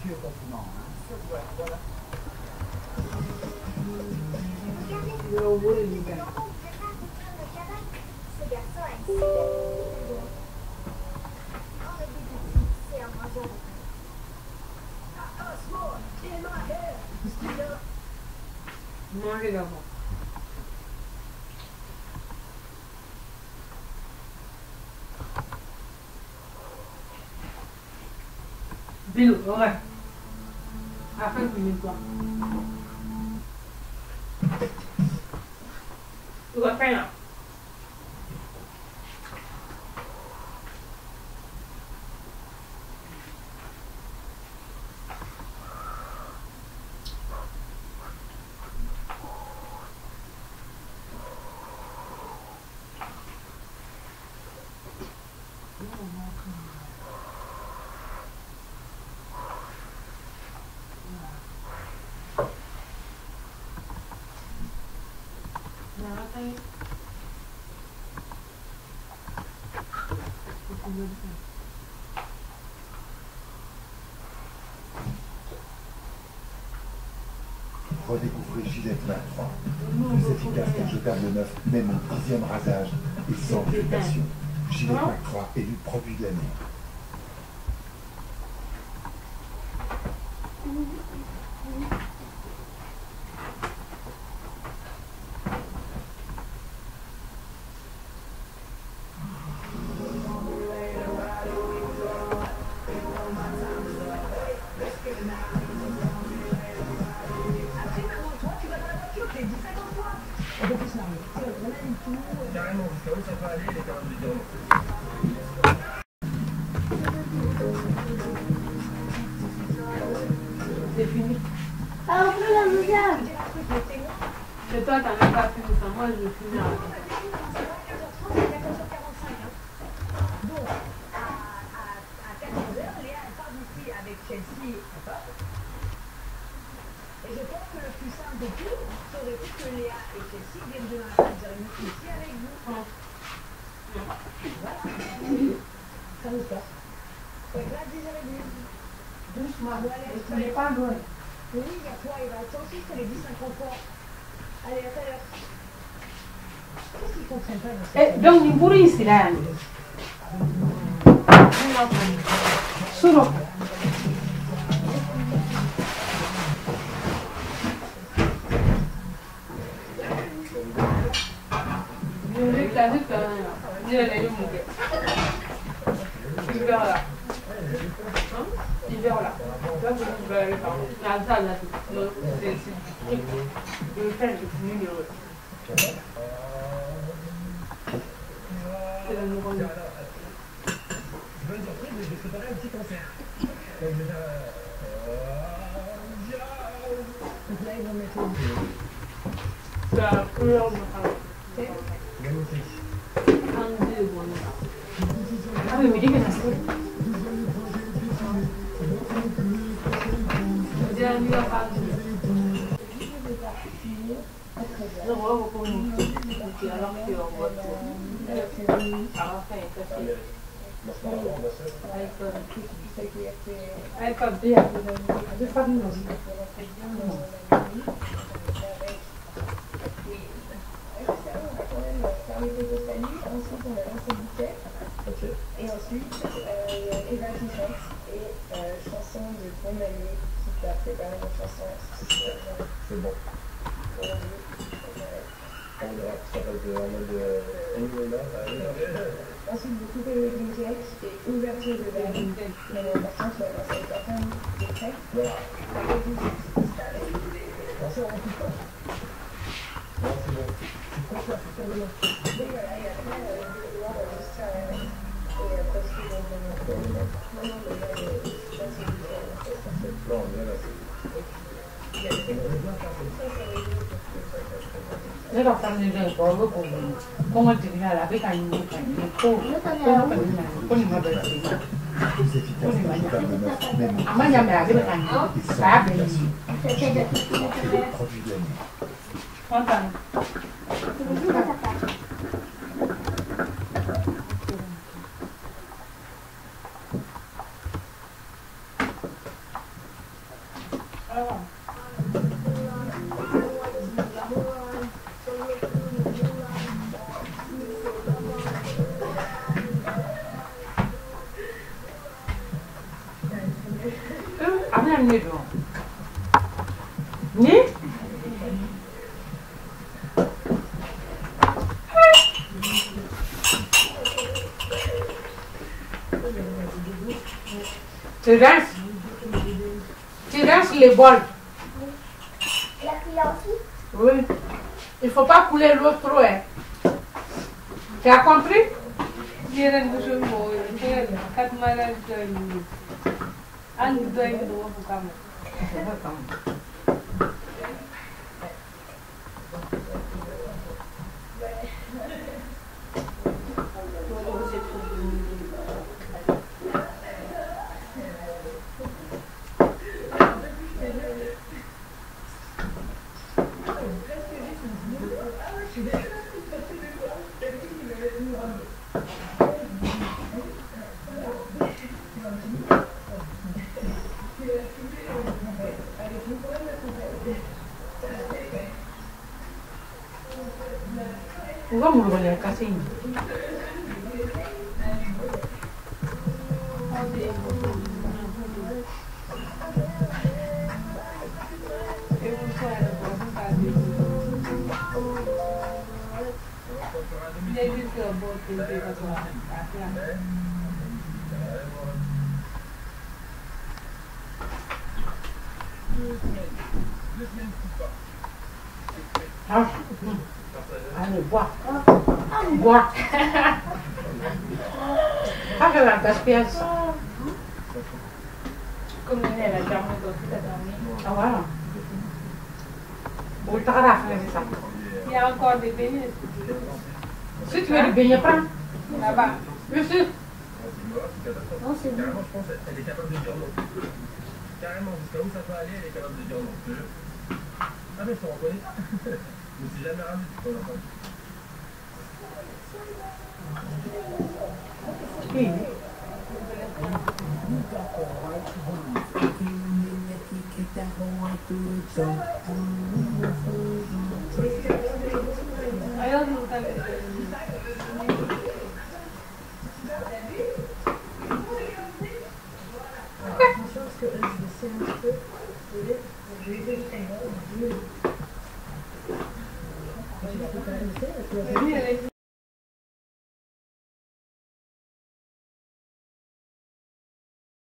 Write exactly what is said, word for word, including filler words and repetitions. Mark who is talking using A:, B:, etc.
A: compliment. Hein. Voilà. voilà.
B: Le robot de l'hiver.
C: Ce garçon a une super figure. Oh, mais des petits, c'est un majeur.
B: Mangez d'abord. Bilo, ouais. Après, tu mets quoi? Tu vas faire là.
D: Redécouvrez Gillette vingt trois. Plus efficace qu'un jetable neuf, même au dixième rasage et sans végétation. Gillette vingt trois est du produit de l'année.
B: C'est fini.
C: Alors, après la deuxième.
B: Et toi, t'as même pas fini ça. Moi, je vais finir.
E: Donc, à quatorze heures, Léa, elle part d'ici avec Chelsea. Et je pense que le plus simple de tout, ça aurait été que Léa et Chelsea viennent demain matin dire une autre ici avec vous. Voilà. Ça vous passe. Donc là, dix heures trente. Doucement.
B: Tu n'es pas loin.
E: Oui, il y a toi, il va être aussi, c'est les dix cinquante-trois. Allez, à tout à l'heure. Qu'est-ce qu'ils comprennent pas dans cette
B: Eh, donc, il pourrait ici, là. Solo. Je vais classer ça. Je vais aller mon gars. Il verra là. Il verra là. Là, je vais aller par là. Là, là, c'est c'est truc. Je vais faire le numéro. C'est la nouvelle.
F: Bonne surprise, mais je vais préparer un petit concert. Donc déjà...
E: Donc là, ils vont mettre au
B: C'est la couleur de ma
F: magnifique.
B: Ah oui, mais dis que ça se fait. Je dis à lui à part. Non, on va pour nous. Ok, alors qu'on va tout. Alors, fin, café. iPad bien. Je fais une musique.
E: Ensuite, on a lancé Bouquet.
F: Ok.
E: Et ensuite, euh, Eva qui chante et euh, chanson de Bon Ami qui t'a préparé une chanson.
F: C'est bon. On verra que ça passe de, en mode euh, anyway là, ça arrive.
E: Ensuite, vous coupez le Bouquet et ouverture de la ligne. Mais l'important, c'est d'avoir cette personne qui est prête.
F: Voilà.
E: Avec vous,
F: Attention, on coupe pas. Non, c'est bon. Tu prends ça, c'est pour demain.
E: et voilà, et après, euh, je vais devoir enregistrer un et après, je vais
F: Pour demain.
E: non, non, mais là, euh, là, c'est différent.
F: Parfait. Là, on est là.
B: Saya dah pernah jadi bawa pun, kau mesti kena lah, tapi kan ini kan, kau kau nak kena, kau ni mana bersih,
D: Plus efficace qu'un jetable neuf, même au
B: aman jam dah, kita kan, saya beli,
D: dixième rasage et le produit de l'année.
B: kontan. Tu rinces. Tu rinces les bols.
C: La cuillère aussi?
B: Oui. Il ne faut pas couler l'eau trop. Hein. Tu as compris?
G: Jiran ko siya mo, jiran, kat malag doon. Ang doon doon ko kamo.
B: Huwag mo ba yan kasi? Ah, allez, bois. Bois. Ah, je vais gaspiller ça.
G: Comme elle a dormi, elle a dormi.
B: Ah, voilà. Ou t'as la fin, c'est ça.
G: Il y a encore des beignets.
B: Si tu veux du beignet, prends.
G: Là-bas.
B: Monsieur.
C: Non, c'est bon.
F: Carrément, je pense qu'elle est capable de dire non. Carrément, jusqu'à où ça peut aller, elle est capable de dire non. Je te jure. Ah, mais je te reconnais. Je me suis jamais rendu pour l'enfant.
B: Oui.
G: Ayaw mo talaga.
E: Je vais